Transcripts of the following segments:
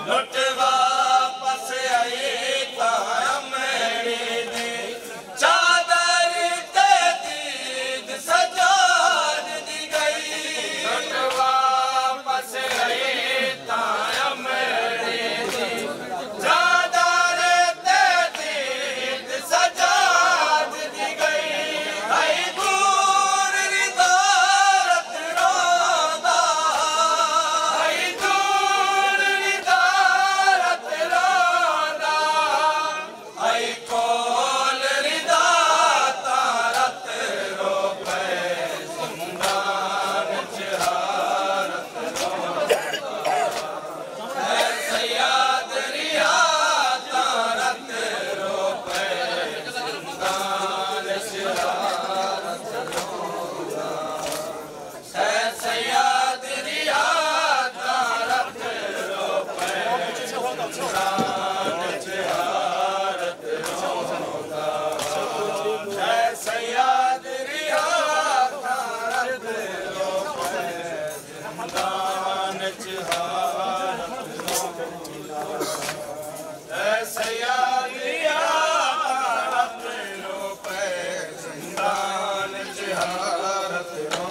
लुट वापस आई मेरी दी चादर ते दीद सजाद दी गई लुट वापस आई मेरी दी चादर ते दीद सजाद दी गई आई दूर रिदारत रोदा आई दूर रिदारत रोदा आई कोल रिदा तारत रो पे ज़िंदान जहारत है सयाद रिया तारत रो पे ज़िंदान जहारत है सयाद रिया तारत रो पे ज़िंदान जहारत है सयाद रिया तारत रो पे ज़िंदान जहारत है सयाद रिया तारत रो पे ज़िंदान जहारत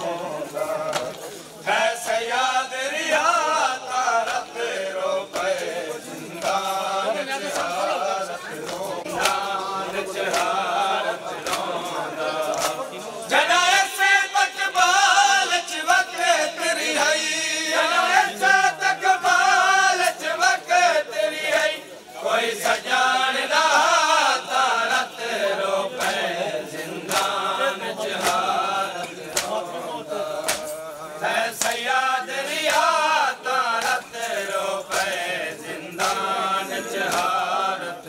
है सयाद रिया तारत रो पे ज़िंदान जहारत जनाए से तक बालच वक्त रिहाई जनाए से तक बालच वक्त रिहाई कोई सजान दा तारत रो पे ज़िंदान जहारत है सयाद रिया तारत रो पे ज़िंदान जहारत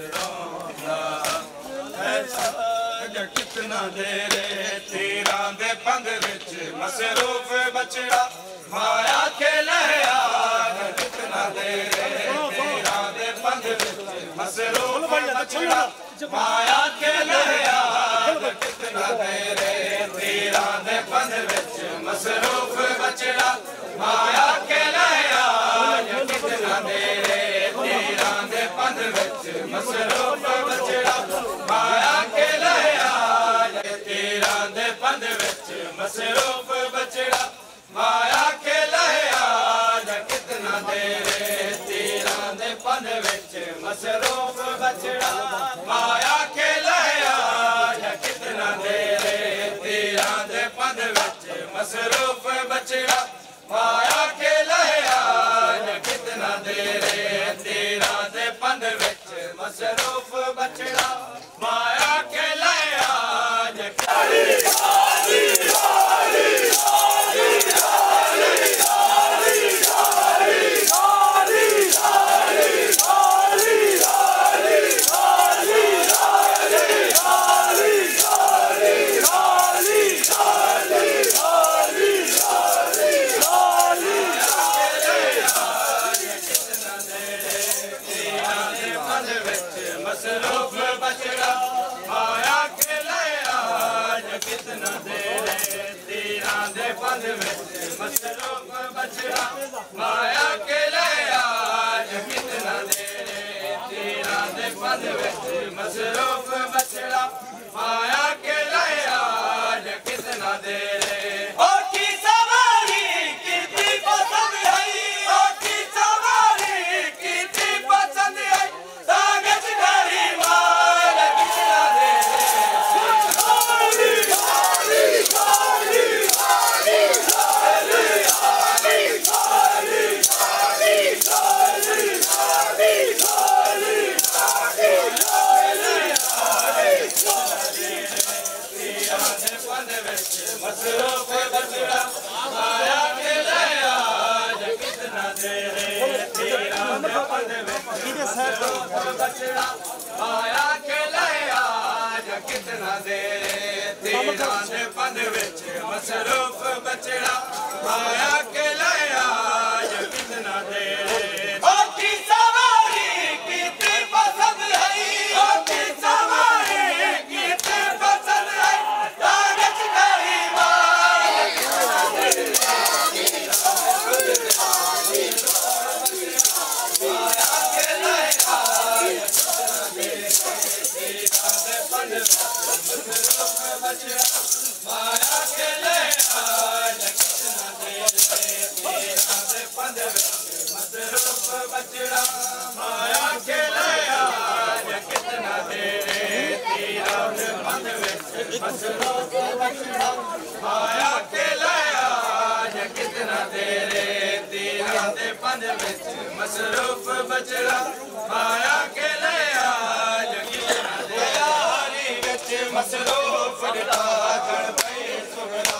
है कितना देरे तीरा दे पंध विच मसरूफ बचड़ा माया खेलया कितना देरे तीरा दे पंध विच मसरूफ बचड़ा माया खेलया कितना देरे तीरा दे पंध विच मसरूफ बचड़ा माया खेलया कितना देरे तीरा दे पंध विच मसरूफ बचड़ा माया खेलया तीरा दे पंध विच मसरूफ बचड़ा माया खेलया कितना देरे तीरा दे पंध विच मसरूफ बचड़ा माया खेलया कितना देरे तीरा दे पंध विच मसरूफ बचड़ा माया खेलया कितना देरे तीरा दे पंध विच मसरूफ बचड़ा माया खेलया मसरूफ बचड़ा माया खेलया कितना देरे तीरा दे पंध विच मसरूफ बचड़ा माया खेलया कितना देरे तीरा दे पंध विच मसरूफ बचड़ा माया खेलया कितना देरे ओ की सवारी कितनी पसंद आई ओ की सवारी कितनी पसंद आई सागज घड़ी मार कितना देरे मसरूफ बचड़ा माया खेलया कितना देरे तीरा दे पंध विच मसरूफ बचड़ा माया खेलया कितना देरे तीरा दे पंध विच मसरूफ बचड़ा माया खेलया कितना देरे ओ की सवारी कितनी पसंद आई ओ की सवारी कितनी पसंद आई कागज घड़ी मार कितना देरे बचड़ा माया खेलया कितना तेरे तीरा दे पंध विच मसरूफ बचड़ा माया खेलया कितना तेरे तीरा दे पंध विच मसरूफ बचड़ा माया खेलया कितना तेरा हरी विच मसरूफ डिठा जण पे सुगरा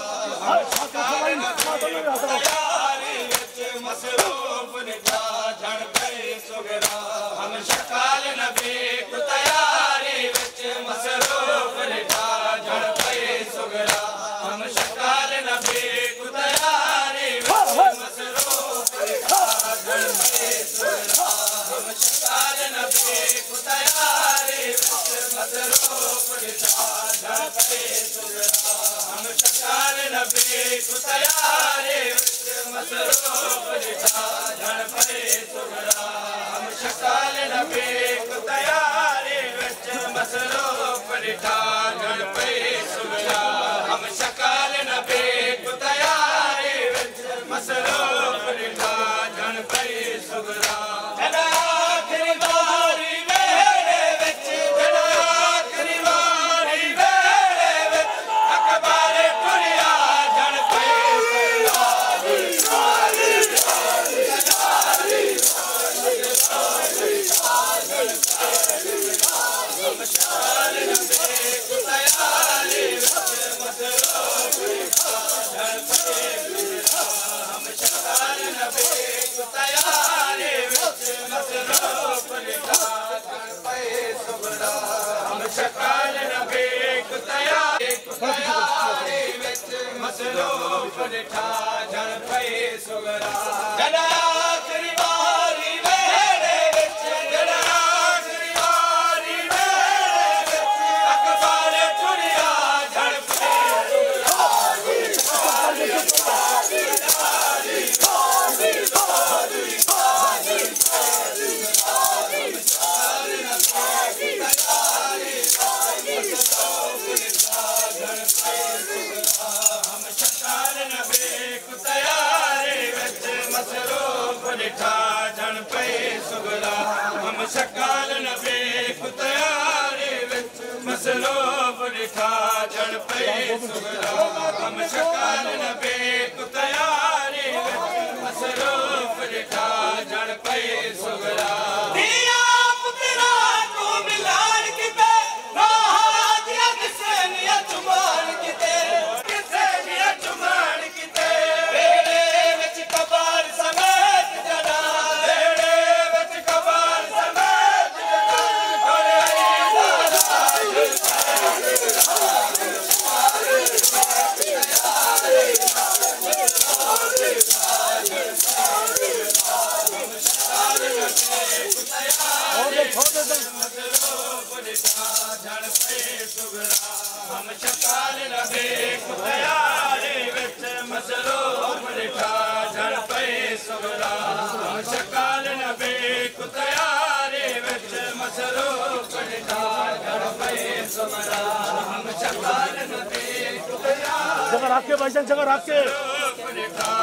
यारी विच मसरूफ डिठा जण पे सुगरा हम शकाल नबी को तैयारी विच मसरूफ डिठा जण पे सुगरा हम शकाल नबी को तैयारी विच मसरूफ डिठा जण पे सुगरा हम शकाल नबी को तैयारी विच मसरूफ डिठा जण पे सुगरा हम शकाल नबी को तैयारी विच मसरूफ डिठा जण पे सुगरा हम शकाल नबी को तैयारी विच मसरूफ डिठा जण पे सुगरा हम शकाल नबी को तैयारी विच मसरूफ डिठा जण पे सुगरा आखिरी बारी वेड़े विच आखिरी बारी वेड़े विच अकबर टुरिया जण पे शकाल नबी को तैयारी विच मसरूफ डिठा जण पे सुगरा हम शकाल नबी को तैयारी विच मसरूफ डिठा जण पे सुगरा हम शकाल नबी को तैयारी विच मसरूफ डिठा जण पे सुगरा आखिरी बारी वेड़े विच आखिरी बारी वेड़े विच अकबर टुरिया जण पे हम शकाल नबी को तैयारी विच मसरूफ डिठा जण पे सुगरा हम शकाल नबी को तैयारी विच मसरूफ डिठा जण पे सुगरा हम शकाल नबी को तैयारी विच मसरूफ डिठा जण पे सुगरा दिया पुत्रा को मिलान किते राहत या किसे नियत मान किते किसे नियत मान किते वेड़े विच कबार समेत जना वेड़े विच कबार समेत जना डोले मसरूफ डिठा जण पे सुगरा हम शकाल नबी को तैयारी विच मसरूफ डिठा जण पे सुगरा हम शकाल नबी को तैयारी विच मसरूफ डिठा जण पे सुगरा हम शकाल नबी को तैयारी जगह रख के भाईजान जगह रख के डिठा